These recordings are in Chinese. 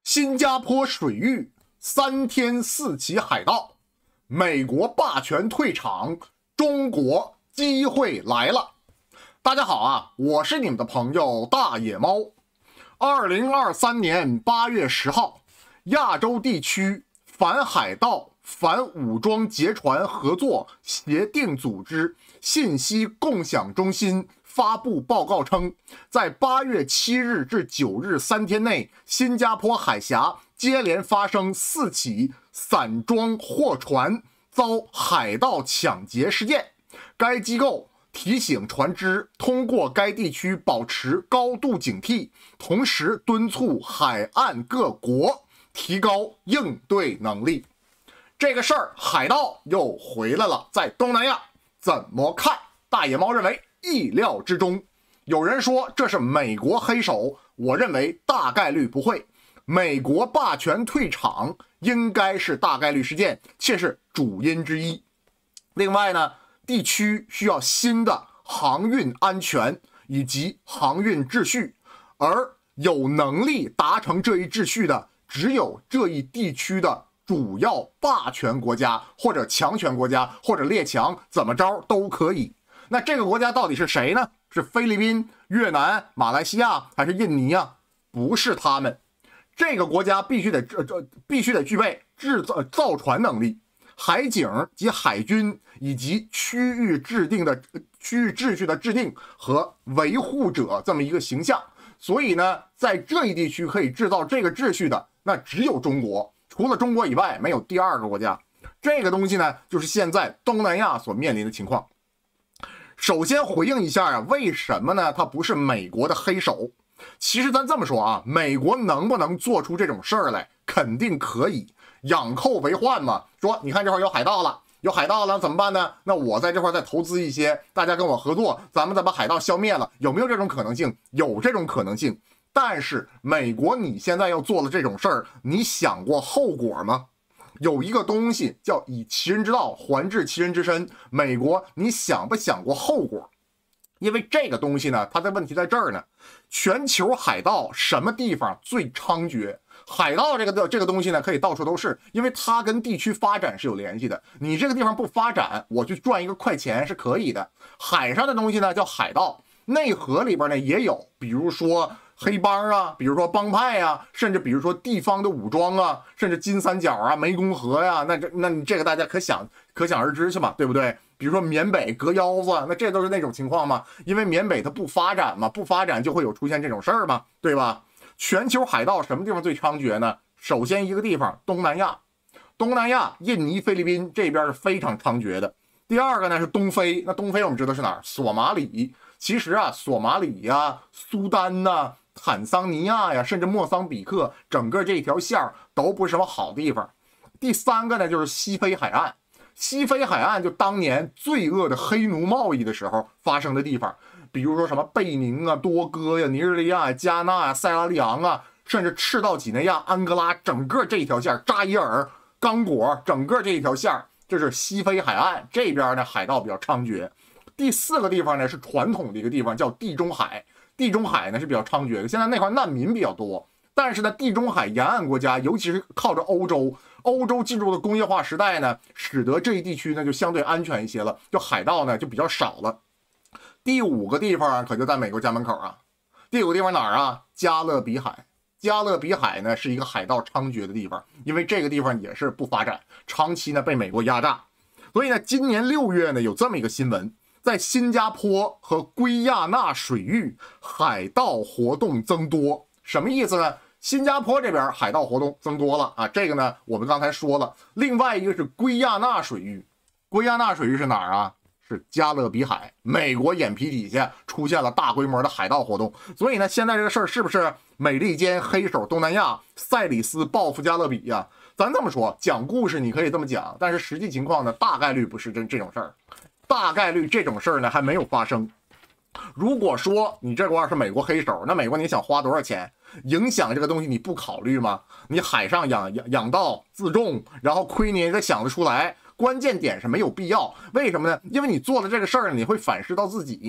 新加坡水域3天4起海盗，美国霸权退场，中国机会来了。大家好啊，我是你们的朋友大野猫。2023年8月10号，亚洲地区反海盗、反武装劫船合作协定组织信息共享中心发布报告称，在8月7日至9日3天内，新加坡海峡接连发生4起散装货船遭海盗抢劫事件。该机构提醒船只通过该地区保持高度警惕，同时敦促海岸各国提高应对能力。这个事儿，海盗又回来了，在东南亚怎么看？大野猫认为意料之中。有人说这是美国黑手，我认为大概率不会。美国霸权退场应该是大概率事件，且是主因之一。另外呢，地区需要新的航运安全以及航运秩序，而有能力达成这一秩序的，只有这一地区的主要霸权国家或者强权国家或者列强，怎么着都可以。那这个国家到底是谁呢？是菲律宾、越南、马来西亚还是印尼啊？不是他们。这个国家必须得具备造船能力、海警及海军以及区域秩序的制定和维护者这么一个形象。所以呢，在这一地区可以制造这个秩序的，那只有中国，除了中国以外，没有第二个国家。这个东西呢，就是现在东南亚所面临的情况。首先回应一下啊，为什么呢？它不是美国的黑手。其实咱这么说啊，美国能不能做出这种事儿来？肯定可以，养寇为患嘛。说你看这块有海盗了，怎么办呢？那我在这块再投资一些，大家跟我合作，咱们再把海盗消灭了，有没有这种可能性？有这种可能性。但是美国你现在要做了这种事儿，你想过后果吗？有一个东西叫以其人之道还治其人之身，美国你想不想过后果？因为这个东西呢，它的问题在这儿呢。全球海盗什么地方最猖獗？海盗这个东西呢，可以到处都是，因为它跟地区发展是有联系的。你这个地方不发展，我去赚一个快钱是可以的。海上的东西呢叫海盗，内河里边呢也有，比如说黑帮啊，比如说帮派啊，甚至比如说地方的武装啊，甚至金三角啊、湄公河呀，那你这个大家可想而知去嘛，对不对？比如说缅北割腰子，那这都是那种情况嘛，因为缅北它不发展嘛，不发展就会有出现这种事儿嘛，对吧？全球海盗什么地方最猖獗呢？首先一个地方，东南亚、印尼、菲律宾这边是非常猖獗的。第二个呢是东非，那东非我们知道是哪儿？索马里。其实啊，索马里呀、苏丹呐、坦桑尼亚呀，甚至莫桑比克，整个这条线都不是什么好地方。第三个呢就是西非海岸。西非海岸就当年罪恶的黑奴贸易的时候发生的地方，比如说什么贝宁啊、多哥呀、尼日利亚、加纳呀、塞拉利昂啊，甚至赤道几内亚、安哥拉，整个这一条线，扎伊尔、刚果，整个这一条线，这是西非海岸这边呢，海盗比较猖獗。第四个地方呢是传统的一个地方，叫地中海。地中海呢是比较猖獗的，现在那块难民比较多，但是呢，地中海沿岸国家，尤其是靠着欧洲进入的工业化时代呢，使得这一地区呢就相对安全一些了，就海盗呢就比较少了。第五个地方可就在美国家门口啊。第五个地方哪儿啊？加勒比海。加勒比海呢是一个海盗猖獗的地方，因为这个地方也是不发展，长期呢被美国压榨。所以呢，今年6月呢有这么一个新闻，在新加坡和圭亚那水域海盗活动增多。什么意思呢？新加坡这边海盗活动增多了啊，这个呢我们刚才说了。另外一个是圭亚那水域，圭亚那水域是哪儿啊？是加勒比海，美国眼皮底下出现了大规模的海盗活动。所以呢，现在这个事儿是不是美利坚黑手东南亚塞里斯报复加勒比呀？咱这么说，讲故事你可以这么讲，但是实际情况呢，大概率不是这种事儿，大概率这种事儿呢还没有发生。如果说你这块是美国黑手，那美国你想花多少钱？影响这个东西你不考虑吗？你海上养到自重，然后亏你也得想得出来。关键点是没有必要，为什么呢？因为你做了这个事儿，你会反噬到自己。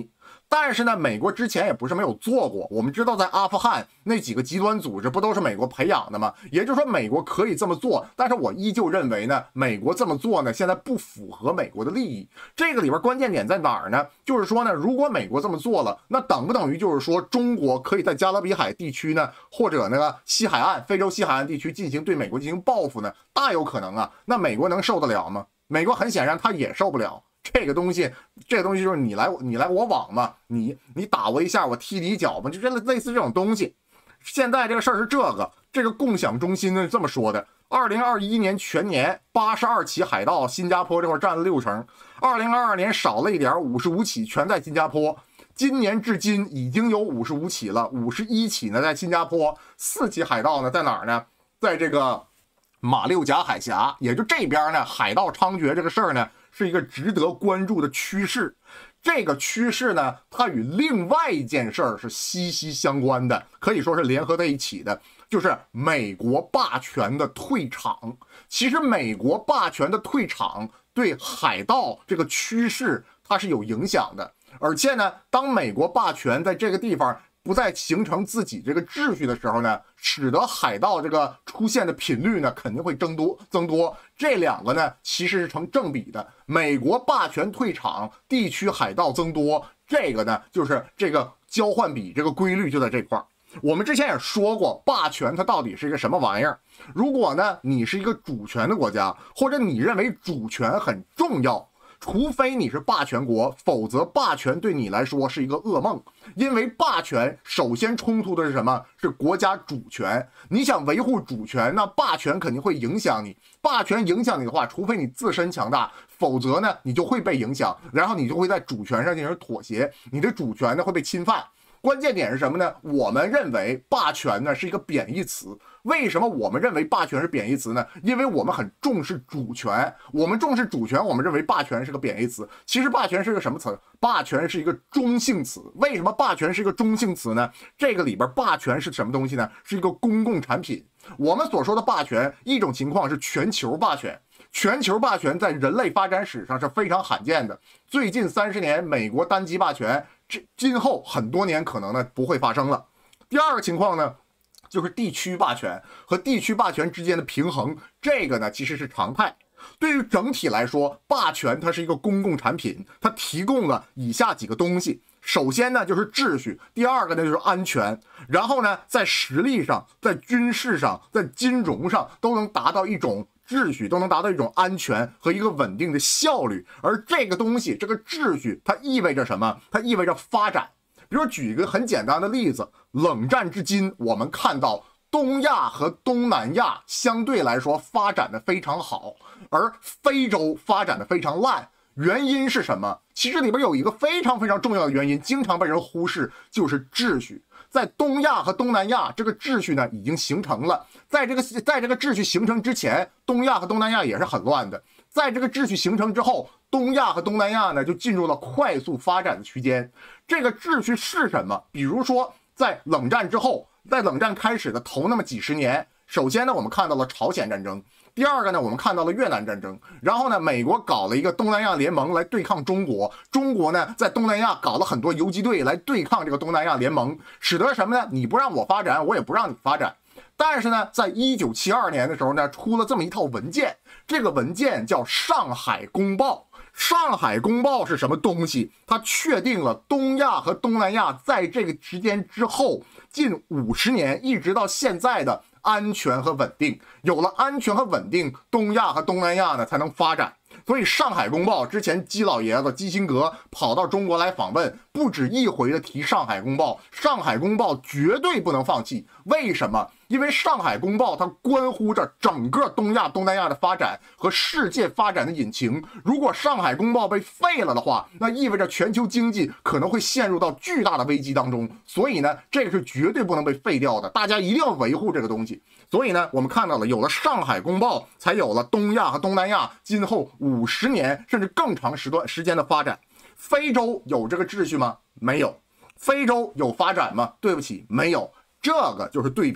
但是呢，美国之前也不是没有做过。我们知道，在阿富汗那几个极端组织不都是美国培养的吗？也就是说，美国可以这么做。但是我依旧认为呢，美国这么做呢，现在不符合美国的利益。这个里边关键点在哪儿呢？就是说呢，如果美国这么做了，那等不等于就是说，中国可以在加勒比海地区呢，或者那个西海岸、非洲西海岸地区进行对美国进行报复呢？大有可能啊。那美国能受得了吗？美国很显然他也受不了。这个东西就是你来我往嘛，你打我一下，我踢你一脚嘛，就类似这种东西。现在这个事儿是这个共享中心呢这么说的：2021年全年82起海盗，新加坡这块占了60%；2022年少了一点，55起全在新加坡。今年至今已经有55起了，51起呢在新加坡，4起海盗呢在哪儿呢？在这个马六甲海峡，也就这边呢，海盗猖獗这个事儿呢。是一个值得关注的趋势，这个趋势呢，它与另外一件事儿是息息相关的，可以说是联合在一起的，就是美国霸权的退场。其实美国霸权的退场对海盗这个趋势它是有影响的，而且呢，当美国霸权在这个地方不再形成自己这个秩序的时候呢，使得海盗这个出现的频率呢肯定会增多。这两个呢其实是成正比的，美国霸权退场，地区海盗增多，这个呢就是这个交换比这个规律就在这块儿。我们之前也说过，霸权它到底是一个什么玩意儿？如果呢你是一个主权的国家，或者你认为主权很重要，除非你是霸权国，否则霸权对你来说是一个噩梦。因为霸权首先冲突的是什么？是国家主权。你想维护主权，那霸权肯定会影响你。霸权影响你的话，除非你自身强大，否则呢你就会被影响，然后你就会在主权上进行妥协，你的主权呢会被侵犯。关键点是什么呢？我们认为霸权呢是一个贬义词。为什么我们认为霸权是贬义词呢？因为我们很重视主权，我们重视主权，我们认为霸权是个贬义词。其实霸权是个什么词？霸权是一个中性词。为什么霸权是一个中性词呢？这个里边霸权是什么东西呢？是一个公共产品。我们所说的霸权，一种情况是全球霸权。全球霸权在人类发展史上是非常罕见的。最近30年，美国单极霸权，今后很多年可能呢不会发生了。第二个情况呢，就是地区霸权和地区霸权之间的平衡，这个呢其实是常态。对于整体来说，霸权它是一个公共产品，它提供了以下几个东西。首先呢就是秩序，第二个呢就是安全，然后呢在实力上、在军事上、在金融上都能达到一种秩序，都能达到一种安全和一个稳定的效率。而这个东西，这个秩序它意味着什么？它意味着发展。比如举一个很简单的例子，冷战至今，我们看到东亚和东南亚相对来说发展的非常好，而非洲发展的非常烂。原因是什么？其实里边有一个非常重要的原因，经常被人忽视，就是秩序。在东亚和东南亚，这个秩序呢已经形成了。在这个秩序形成之前，东亚和东南亚也是很乱的。在这个秩序形成之后，东亚和东南亚呢就进入了快速发展的区间。这个秩序是什么？比如说在冷战之后，在冷战开始的头那么几十年，首先呢我们看到了朝鲜战争，第二个呢我们看到了越南战争，然后呢美国搞了一个东南亚联盟来对抗中国，中国呢在东南亚搞了很多游击队来对抗这个东南亚联盟，使得什么呢？你不让我发展，我也不让你发展。但是呢，在1972年的时候呢，出了这么一套文件，这个文件叫《上海公报》。上海公报是什么东西？它确定了东亚和东南亚在这个时间之后近50年一直到现在的安全和稳定。有了安全和稳定，东亚和东南亚呢才能发展。所以上海公报之前基老爷子基辛格跑到中国来访问，不止一回的提上海公报。上海公报绝对不能放弃。为什么？因为上海公报它关乎着整个东亚东南亚的发展和世界发展的引擎。如果上海公报被废了的话，那意味着全球经济可能会陷入到巨大的危机当中。所以呢，这个是绝对不能被废掉的，大家一定要维护这个东西。所以呢，我们看到了，有了上海公报，才有了东亚和东南亚今后50年甚至更长时间的发展。非洲有这个秩序吗？没有。非洲有发展吗？对不起，没有。这个就是对比。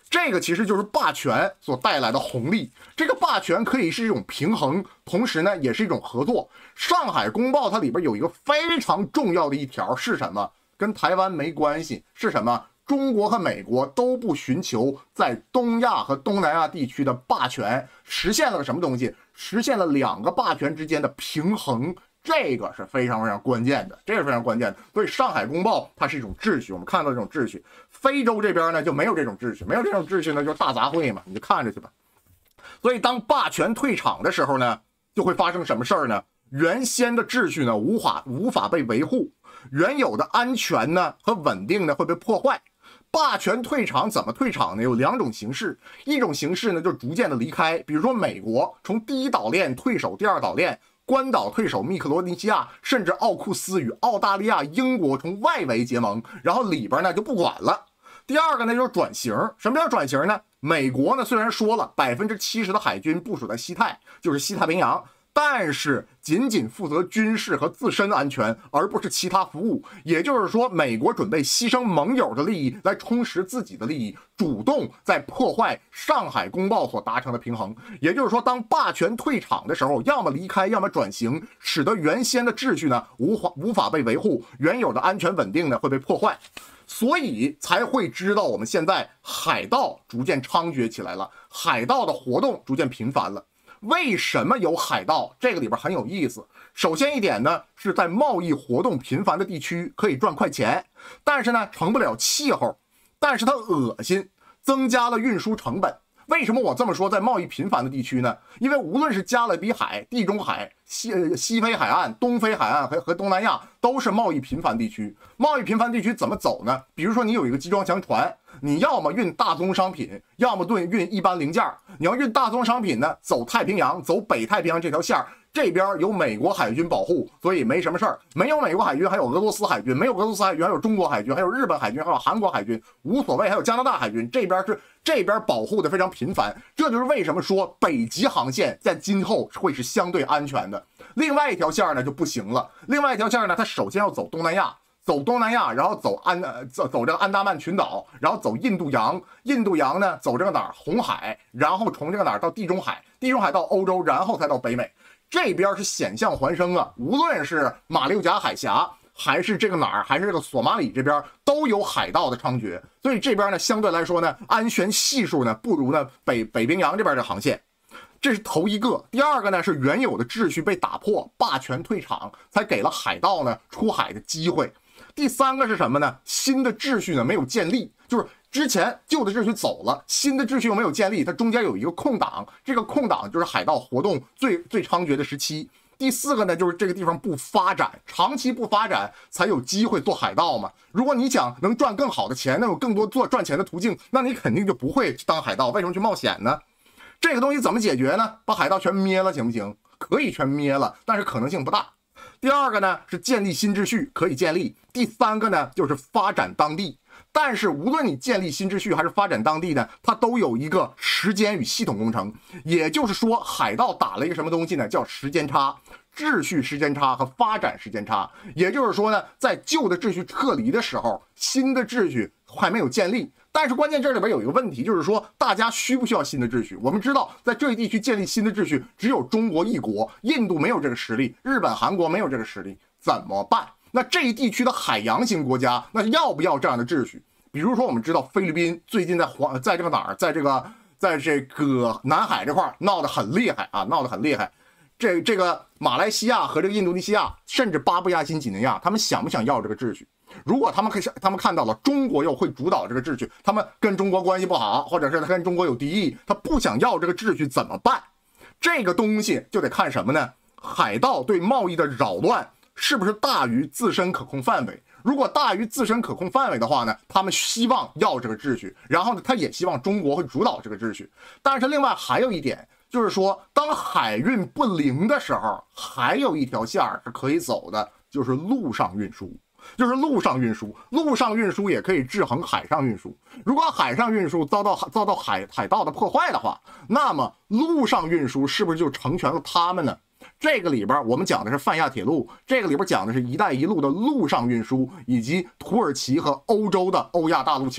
这个其实就是霸权所带来的红利。这个霸权可以是一种平衡，同时呢，也是一种合作。上海公报它里边有一个非常重要的一条是什么？跟台湾没关系，是什么？中国和美国都不寻求在东亚和东南亚地区的霸权，实现了个什么东西？实现了两个霸权之间的平衡。这个是非常非常关键的，这是非常关键的。所以上海公报它是一种秩序，我们看到这种秩序。非洲这边呢就没有这种秩序，没有这种秩序呢就是大杂烩嘛，你就看着去吧。所以当霸权退场的时候呢，就会发生什么事儿呢？原先的秩序呢无法被维护，原有的安全呢和稳定呢会被破坏。霸权退场怎么退场呢？有两种形式，一种形式呢就逐渐的离开，比如说美国从第一岛链退守第二岛链。关岛退守密克罗尼西亚，甚至奥库斯与澳大利亚、英国从外围结盟，然后里边呢就不管了。第二个呢就是转型。什么叫转型呢？美国呢虽然说了70%的海军部署在西太，就是西太平洋，但是仅仅负责军事和自身安全，而不是其他服务。也就是说，美国准备牺牲盟友的利益来充实自己的利益，主动在破坏上海公报所达成的平衡。也就是说，当霸权退场的时候，要么离开，要么转型，使得原先的秩序呢无法被维护，原有的安全稳定呢会被破坏。所以才会知道我们现在海盗逐渐猖獗起来了，海盗的活动逐渐频繁了。为什么有海盗？这个里边很有意思。首先一点呢，是在贸易活动频繁的地区可以赚快钱，但是呢成不了气候，但是它恶心，增加了运输成本。为什么我这么说？在贸易频繁的地区呢？因为无论是加勒比海、地中海、西非海岸、东非海岸和东南亚，都是贸易频繁地区。贸易频繁地区怎么走呢？比如说你有一个集装箱船，你要么运大宗商品，要么运一般零件。你要运大宗商品呢，走太平洋，走北太平洋这条线，这边有美国海军保护，所以没什么事儿。没有美国海军，还有俄罗斯海军；没有俄罗斯海军，还有中国海军，还有日本海军，还有韩国海军，无所谓。还有加拿大海军，这边保护的非常频繁。这就是为什么说北极航线在今后会是相对安全的。另外一条线呢就不行了。另外一条线呢，它首先要走东南亚，然后走这个安达曼群岛，然后走印度洋呢走这个哪儿？红海，然后从这个哪儿到地中海到欧洲，然后才到北美。这边是险象环生啊！无论是马六甲海峡，还是这个哪儿，还是这个索马里这边，都有海盗的猖獗。所以这边呢，相对来说呢，安全系数呢不如呢北冰洋这边的航线。这是头一个。第二个呢是原有的秩序被打破，霸权退场，才给了海盗呢出海的机会。第三个是什么呢？新的秩序呢没有建立，就是之前旧的秩序走了，新的秩序又没有建立，它中间有一个空档，这个空档就是海盗活动最猖獗的时期。第四个呢，就是这个地方不发展，长期不发展才有机会做海盗嘛。如果你想能赚更好的钱，能有更多赚钱的途径，那你肯定就不会去当海盗，为什么去冒险呢？这个东西怎么解决呢？把海盗全灭了行不行？可以全灭了，但是可能性不大。第二个呢是建立新秩序，可以建立。第三个呢就是发展当地。但是无论你建立新秩序还是发展当地呢，它都有一个时间与系统工程。也就是说，海盗打了一个什么东西呢？叫时间差，秩序时间差和发展时间差。也就是说呢，在旧的秩序撤离的时候，新的秩序还没有建立。但是关键这里边有一个问题，就是说大家需不需要新的秩序？我们知道，在这一地区建立新的秩序，只有中国一国，印度没有这个实力，日本、韩国没有这个实力，怎么办？那这一地区的海洋型国家，那要不要这样的秩序？比如说，我们知道菲律宾最近在这个哪儿，在这个南海这块闹得很厉害啊，闹得很厉害。这个马来西亚和这个印度尼西亚，甚至巴布亚新几内亚，他们想不想要这个秩序？如果他们看到了中国又会主导这个秩序，他们跟中国关系不好，或者是他跟中国有敌意，他不想要这个秩序怎么办？这个东西就得看什么呢？海盗对贸易的扰乱是不是大于自身可控范围？如果大于自身可控范围的话呢，他们希望要这个秩序，然后呢，他也希望中国会主导这个秩序。但是另外还有一点，就是说，当海运不灵的时候，还有一条线是可以走的，就是陆上运输。陆上运输也可以制衡海上运输。如果海上运输遭到海盗的破坏的话，那么陆上运输是不是就成全了他们呢？这个里边我们讲的是泛亚铁路，这个里边讲的是一带一路的陆上运输，以及土耳其和欧洲的欧亚大陆桥。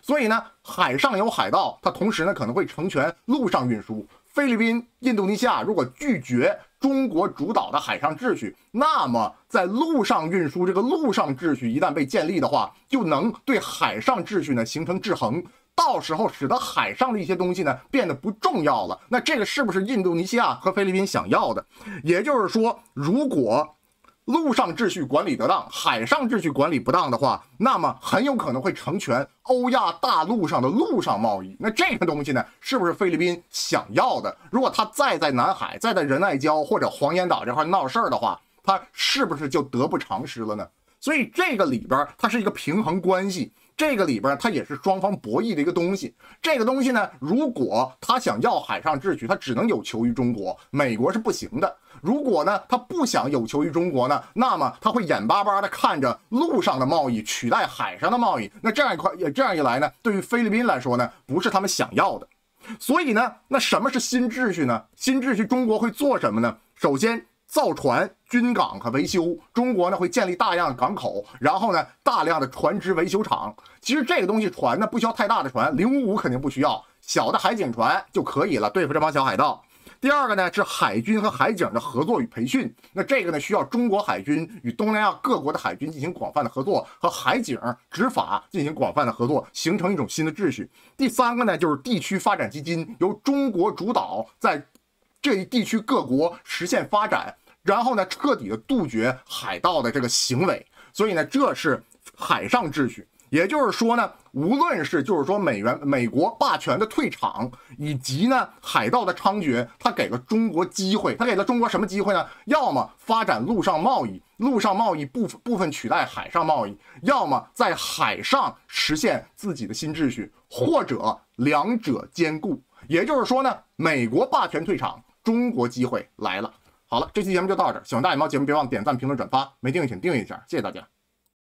所以呢，海上有海盗，它同时呢可能会成全陆上运输。菲律宾、印度尼西亚如果拒绝中国主导的海上秩序，那么在陆上运输这个陆上秩序一旦被建立的话，就能对海上秩序呢形成制衡。到时候使得海上的一些东西呢变得不重要了。那这个是不是印度尼西亚和菲律宾想要的？也就是说，如果陆上秩序管理得当，海上秩序管理不当的话，那么很有可能会成全欧亚大陆上的陆上贸易。那这个东西呢，是不是菲律宾想要的？如果他再在南海、再在仁爱礁或者黄岩岛这块闹事儿的话，他是不是就得不偿失了呢？所以这个里边它是一个平衡关系，这个里边它也是双方博弈的一个东西。这个东西呢，如果他想要海上秩序，他只能有求于中国，美国是不行的。如果呢，他不想有求于中国呢，那么他会眼巴巴的看着陆上的贸易取代海上的贸易。那这样一来呢，对于菲律宾来说呢，不是他们想要的。所以呢，那什么是新秩序呢？新秩序中国会做什么呢？首先，造船、军港和维修，中国呢会建立大量的港口，然后呢大量的船只维修厂。其实这个东西船呢不需要太大的船，055肯定不需要，小的海警船就可以了，对付这帮小海盗。第二个呢是海军和海警的合作与培训，那这个呢需要中国海军与东南亚各国的海军进行广泛的合作，和海警执法进行广泛的合作，形成一种新的秩序。第三个呢就是地区发展基金，由中国主导，在这一地区各国实现发展，然后呢彻底的杜绝海盗的这个行为。所以呢这是海上秩序。也就是说呢，无论是就是说美国霸权的退场，以及呢海盗的猖獗，它给了中国机会。它给了中国什么机会呢？要么发展陆上贸易，陆上贸易部分取代海上贸易，要么在海上实现自己的新秩序，或者两者兼顾。也就是说呢，美国霸权退场，中国机会来了。好了，这期节目就到这儿，喜欢大野猫节目别忘点赞、评论、转发，没订阅请订阅一下，谢谢大家。